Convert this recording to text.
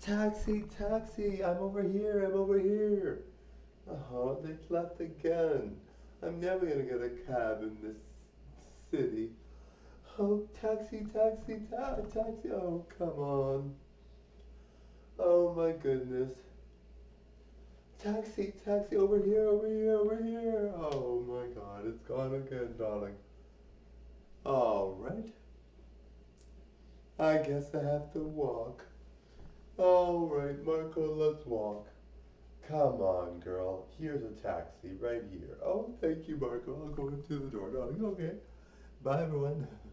Taxi, taxi, I'm over here, I'm over here. Oh, they left again. I'm never gonna get a cab in this city. Oh, taxi, taxi, taxi. Oh, come on. Oh my goodness. Taxi, taxi, over here, over here, over here. Oh my God, it's gone again, darling. All right. I guess I have to walk. All right, Marco, let's walk. Come on, girl. Here's a taxi right here. Oh, thank you, Marco. I'll go into the door, darling. Okay. Bye, everyone.